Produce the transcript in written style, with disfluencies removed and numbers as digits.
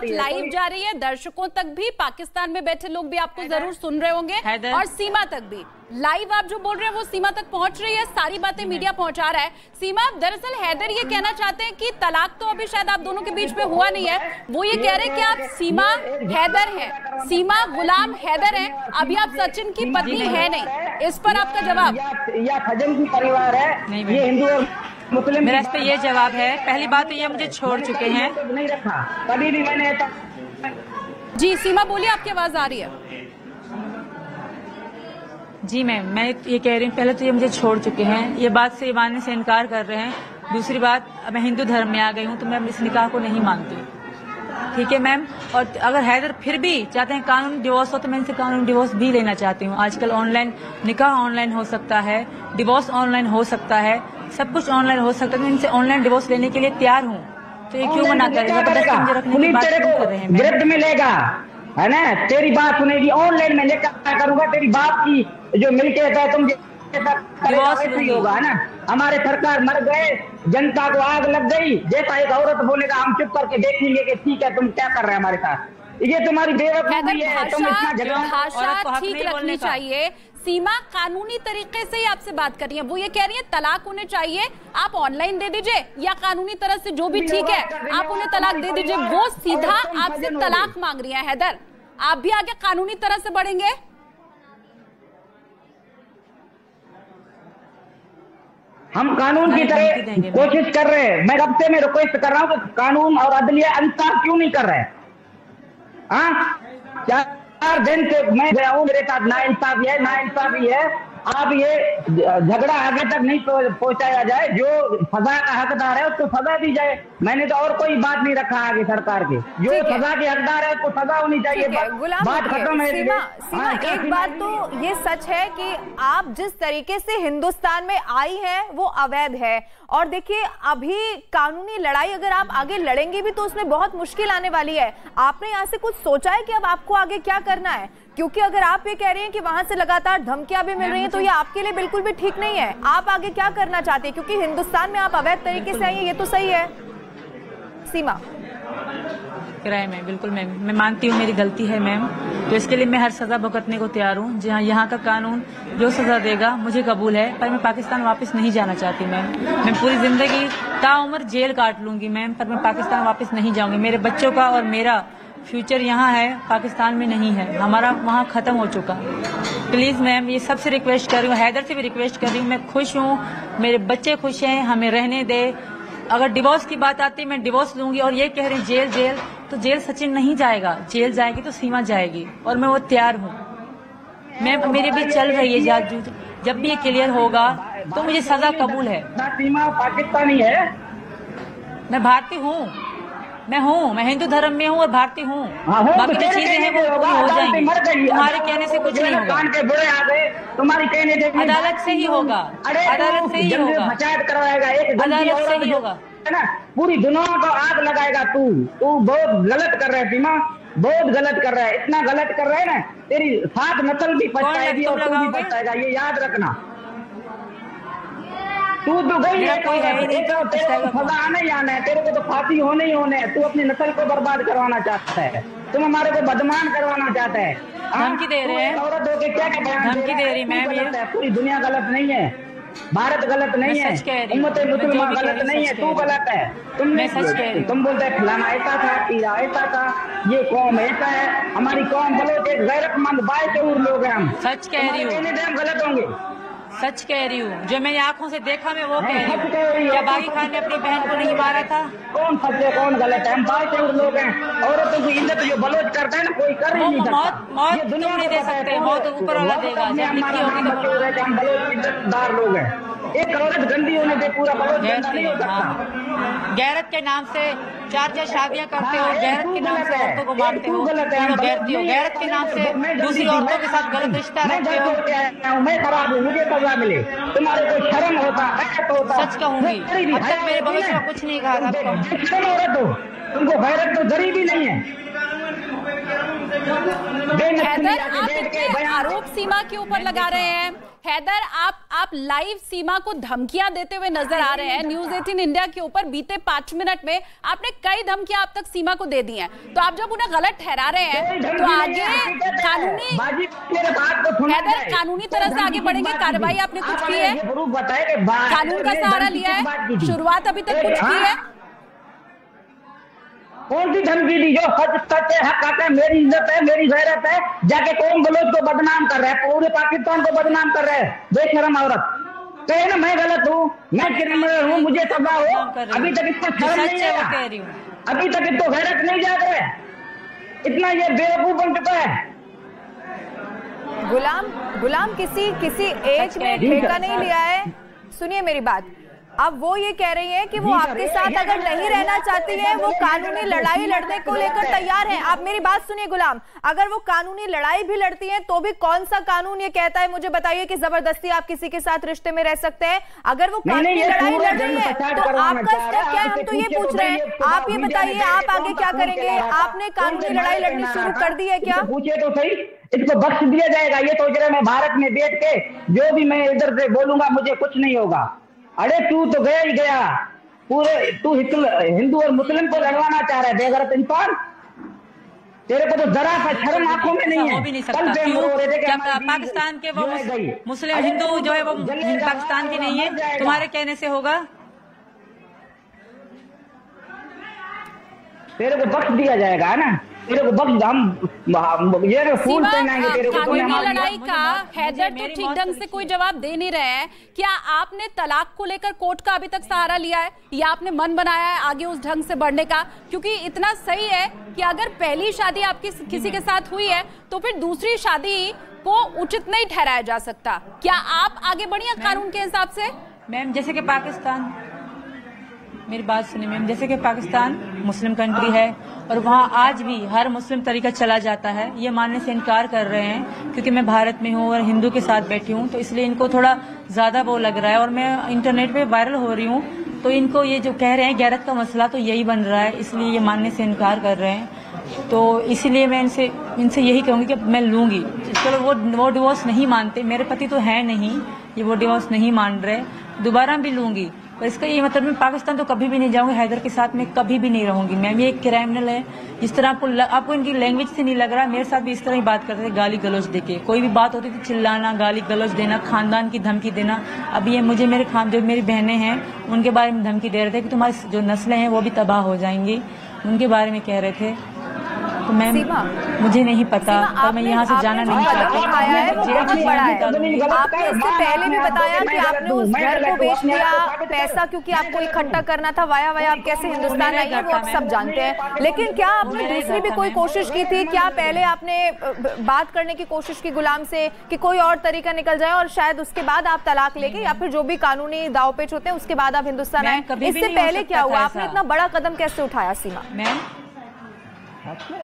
बात लाइव जा रही है, दर्शकों तक भी, पाकिस्तान में बैठे लोग भी आपको जरूर सुन रहे होंगे और सीमा तक भी। लाइव आप जो बोल रहे हैं वो सीमा तक पहुंच रही है, सारी बातें मीडिया पहुंचा रहा है। सीमा, दरअसल हैदर ये कहना चाहते हैं कि तलाक तो अभी शायद आप दोनों के बीच में हुआ नहीं है। वो ये कह रहे हैं कि आप सीमा हैदर हैं, सीमा गुलाम हैदर हैं, अभी आप सचिन की पत्नी है नहीं। इस पर आपका जवाब? या सचिन की परिवार है, ये हिंदू और मुस्लिम। मेरा इस पे ये जवाब है, पहली बात तो ये मुझे छोड़ चुके हैं, नहीं रखा कभी भी मैंने। जी सीमा बोलिए, आपकी आवाज आ रही है। जी मैम, मैं ये कह रही हूँ, पहले तो ये मुझे छोड़ चुके हैं, ये बात से मानने से इनकार कर रहे हैं। दूसरी बात, मैं हिंदू धर्म में आ गई हूँ तो मैं इस निकाह को नहीं मानती, ठीक है मैम। और अगर हैदर फिर भी चाहते हैं कानूनी डिवोर्स हो तो मैं इनसे कानूनी डिवोर्स भी लेना चाहती हूँ। आजकल ऑनलाइन निकाह ऑनलाइन हो सकता है, डिवोर्स ऑनलाइन हो सकता है, सब कुछ ऑनलाइन हो सकता है। मैं इनसे ऑनलाइन डिवोर्स लेने के लिए तैयार हूँ, तो ये क्यों मना कर रहे हैं? जबरदस्ती मुझे रखने की बात क्यों कर रहे हैं? वृद्ध मिलेगा है ना, तेरी बात सुनेगी। ऑनलाइन में क्या करूंगा, तेरी बाप की जो मिलके है तुम नहीं होगा, है ना। हमारे सरकार मर गए, जनता को आग लग गई, जैसा एक औरत बोलेगा हम चुप करके देखेंगे कि ठीक है तुम क्या कर रहे हैं हमारे साथ। ये तुम्हारी बेवकूफी है, तुम इतना भाषा ठीक रखनी चाहिए। सीमा कानूनी तरीके से ही आपसे बात कर रही है, वो ये कह रही है तलाक होने चाहिए, आप ऑनलाइन दे दीजिए या कानूनी तरह से जो भी ठीक है आप उन्हें तलाक दे दीजिए। वो सीधा आपसे तलाक मांग रही है। हैदर, आप भी आगे कानूनी तरह से बढ़ेंगे? हम कानून की तरह कोशिश कर रहे हैं। मैं कब से मैं रिक्वेस्ट कर रहा हूँ कि कानून और अदलिया इंसाफ क्यों नहीं कर रहे हैं? हाँ, 4 दिन से मैं गया हूँ, मेरे साथ नाइंसाफी है। आप ये झगड़ा आगे तक नहीं पहुंचाया जाए, जो सजा का हकदार है उसको सजा दी जाए। मैंने तो और कोई बात नहीं रखा आगे सरकार के, जो सजा के हकदार है उसको सजा होनी चाहिए। बात खत्म है। सीमा, एक बात तो ये सच है कि आप जिस तरीके से हिंदुस्तान में आई हैं वो अवैध है। और देखिए, अभी कानूनी लड़ाई अगर आप आगे लड़ेंगे भी तो उसमें बहुत मुश्किल आने वाली है। आपने यहाँ से कुछ सोचा है कि अब आपको आगे क्या करना है? क्योंकि अगर आप ये कह रहे हैं कि वहां से लगातार धमकियां भी मिल रही हैं तो ये आपके लिए बिल्कुल भी ठीक नहीं है। आप आगे क्या करना चाहते हैं? क्योंकि हिंदुस्तान में आप अवैध तरीके से आई हैं, ये तो सही है। सीमा, किराए में बिल्कुल मैम, मैं मानती हूँ मेरी गलती है मैम, तो इसके लिए मैं हर सजा भुगतने को तैयार हूँ। जहाँ यहाँ का कानून जो सजा देगा मुझे कबूल है, पर मैं पाकिस्तान वापस नहीं जाना चाहती मैम। मैं पूरी जिंदगी ताउम्र जेल काट लूंगी मैम, पर मैं पाकिस्तान वापस नहीं जाऊंगी। मेरे बच्चों का और मेरा फ्यूचर यहाँ है, पाकिस्तान में नहीं है। हमारा वहाँ खत्म हो चुका। प्लीज मैम, ये सबसे रिक्वेस्ट कर रही हूँ, हैदर से भी रिक्वेस्ट कर रही हूँ। मैं खुश हूँ, मेरे बच्चे खुश हैं, हमें रहने दे। अगर डिवोर्स की बात आती है मैं डिवोर्स लूंगी। और ये कह रहे हैं जेल जेल, तो जेल सचिन नहीं जाएगा, जेल जाएगी तो सीमा जाएगी, और मैं वो तैयार हूँ। मैं मेरे भी चल रही है जाजूज, जब भी ये क्लियर होगा तो मुझे सजा कबूल है। सीमा पाकिस्तानी है, मैं भारतीय हूँ, मैं हिंदू धर्म में हूँ और भारतीय हूँ। बाकी जो चीजें हैं वो पूरी हो जाएंगी, तुम्हारे कहने से कुछ नहीं होगा। तुम्हारी कहने से अदालत से ही होगा, अदालत से ही होगा, पंचायत करवाएगा, एक अदालत से ही होगा, है ना। पूरी दुनिया को आग लगाएगा। तू बहुत गलत कर रहा है सीमा, बहुत गलत कर रहा है। इतना गलत कर रहा है ना, तेरी 7 नस्ल भी पछताएगी और तू भी पछताएगा, ये याद रखना। तू तो गई है, कोई है ही नहीं, सजा आने ही आना है, तेरे को तो फांसी होने ही होने है। तू अपनी नस्ल को बर्बाद करवाना चाहता है, तुम हमारे को बदनाम करवाना चाहता है। धमकी दे रहे हैं, औरत होके क्या धमकी दे रही मैम। ये पूरी दुनिया गलत नहीं है, भारत गलत नहीं है, उम्मत मुसलमान गलत नहीं है, तू गलत है। तुम बोलते हैं फलाना ऐसा था, पीरा ऐसा था, ये कौम ऐसा है। हमारी कौम बलोच एक गैरतमंद बाशऊर लोग हैं हम। सच कह रही हूँ, गलत होंगे। सच कह रही हूँ, जो मैंने आंखों से देखा मैं वो कह रही हूँ। क्या बागी खान ने अपनी बहन को नहीं मारा था? कौन सच है कौन गलत है? हम बाशऊर लोग हैं। औरतों की इज्जत जो बलोच करता है ना, कोई कर ही नहीं सकता। मौत तुम नहीं दे सकते, मौत ऊपर वाला देगा। जब लिखी होगी तो हम बलोच इज्जतदार लोग हैं। एक औरत गंदी होने से पूरा बलोच गंदा नहीं हो सकता। गैरत के नाम से 4 शादियां करते हो, गैरत के नाम से औरतों को मारते हो, गैरती हो। गैरत के नाम से दूसरी औरतों के साथ गलत रिश्ता रखते हो। मैं खराब हूँ, मुझे सजा मिले। तुम्हारे को शर्म होता है तो होता। सच कहूंगी, अब तक मेरे भविष्य में कुछ नहीं कहा था। औरत हो, तुमको गैरत तो जरी भी नहीं है। हैदर, आप इतने आरोप सीमा के ऊपर लगा रहे हैं। हैदर, आप लाइव सीमा को धमकियां देते हुए नजर आ रहे हैं न्यूज़ 18 इंडिया के ऊपर। बीते 5 मिनट में आपने कई धमकियां अब तक सीमा को दे दी हैं। तो आप जब उन्हें गलत ठहरा रहे हैं तो आगे हैदर कानूनी तरह से आगे बढ़ेंगे। कार्रवाई आपने कुछ की है, कानून का सहारा लिया है, शुरुआत अभी तक कुछ की है? कौन सी धमकी दी? जो सच है, हक है, मेरी इज्जत है, मेरी गैरत है, जाके कौम बलोच को बदनाम कर रहा है, पूरे पाकिस्तान को बदनाम कर रहा है। बेशरम औरत कहे ना मैं गलत हूँ, मैं क्रिमिनल हूँ, मुझे सजा हो। अभी तक इसको शर्म नहीं आया, अभी तक इसको गैरत नहीं जाग रहा है, इतना ये बेवकूफ बन चुका है। गुलाम किसी एक ने ठेका नहीं लिया है। सुनिए मेरी बात, अब वो ये कह रही है कि वो आपके साथ अगर नहीं रहना चाहती है, वो कानूनी लड़ाई लड़ने को लेकर तैयार है। आप मेरी बात सुनिए गुलाम, अगर वो कानूनी लड़ाई भी लड़ती हैं तो भी कौन सा कानून ये कहता है, मुझे बताइए, कि जबरदस्ती आप किसी के साथ रिश्ते में रह सकते हैं? अगर वो कानूनी लड़ाई लड़ रही है तो आपका स्टेप क्या है? हम तो ये पूछ रहे हैं, आप ये बताइए आप आगे क्या करेंगे? आपने कानूनी लड़ाई लड़नी शुरू कर दी है क्या? पूछे तो सही, इसको बख्श दिया जाएगा? ये सोच रहे मैं भारत में बैठ के जो भी मैं इधर से बोलूंगा मुझे कुछ नहीं होगा। अरे तू तो गया ही गया, पूरे तू हिंदू और मुस्लिम को लड़वाना चाह रहा है, बेगैरत इंसान। तेरे को तो जरा सा शर्म आंखों में नहीं है। भी नहीं सकता, क्या पाकिस्तान के वो मुस्लिम हिंदू जो है वो पाकिस्तान के नहीं है, तुम्हारे कहने से होगा? तेरे को बख्श दिया जाएगा, है ना? तेरे को बख्श, हम ये फूल पहनाएंगे तेरे को। कानूनी लड़ाई का हैदर तो ठीक ढंग से कोई जवाब दे नहीं रहे हैं। क्या आपने तलाक को लेकर कोर्ट का अभी तक सहारा लिया है, या आपने मन बनाया है आगे उस ढंग से बढ़ने का? क्योंकि इतना सही है कि अगर पहली शादी आपकी किसी के साथ हुई है तो फिर दूसरी शादी को उचित नहीं ठहराया जा सकता। क्या आप आगे बढ़िए कानून के हिसाब से? मैम, जैसे कि पाकिस्तान, मेरी बात सुनिए मैम, जैसे कि पाकिस्तान मुस्लिम कंट्री है और वहाँ आज भी हर मुस्लिम तरीका चला जाता है, ये मानने से इनकार कर रहे हैं। क्योंकि मैं भारत में हूँ और हिंदू के साथ बैठी हूँ, तो इसलिए इनको थोड़ा ज्यादा वो लग रहा है और मैं इंटरनेट पे वायरल हो रही हूँ, तो इनको ये जो कह रहे हैं गैरत का मसला तो यही बन रहा है, इसलिए ये मानने से इनकार कर रहे हैं। तो इसीलिए मैं इनसे यही कहूँगी कि मैं लूंगी। चलो वो डिवोर्स नहीं मानते, मेरे पति तो है नहीं, ये वो डिवोर्स नहीं मान रहे, दोबारा भी लूंगी। पर इसका ये मतलब मैं पाकिस्तान तो कभी भी नहीं जाऊंगी, हैदर के साथ मैं कभी भी नहीं रहूंगी। मैम ये एक क्रिमिनल है, जिस तरह आपको इनकी लैंग्वेज से नहीं लग रहा, मेरे साथ भी इस तरह ही बात करते थे, गाली गलौज देके। कोई भी बात होती थी चिल्लाना, गाली गलौज देना, खानदान की धमकी देना। अब ये मुझे जो मेरी बहनें हैं उनके बारे में धमकी दे रहे थे कि तुम्हारी जो नस्लें हैं वो भी तबाह हो जाएंगी, उनके बारे में कह रहे थे। तो मैम मुझे नहीं पता, और मैं यहाँ से जाना नहीं चाहती। आपने इससे पहले भी बताया कि आपने उस घर को बेच दिया, पैसा क्योंकि आपको इकट्ठा करना था, वाया आप कैसे हिंदुस्तान आई है वो आप सब जानते हैं। लेकिन क्या आपने दूसरी भी कोई कोशिश की थी? क्या पहले आपने बात करने की कोशिश की गुलाम से कि कोई और तरीका निकल जाए और शायद उसके बाद आप तलाक लेके, या फिर जो भी कानूनी दाव पेच होते हैं उसके बाद आप हिंदुस्तान आए? इससे पहले क्या हुआ? आपने इतना बड़ा कदम कैसे उठाया सीमा? मैम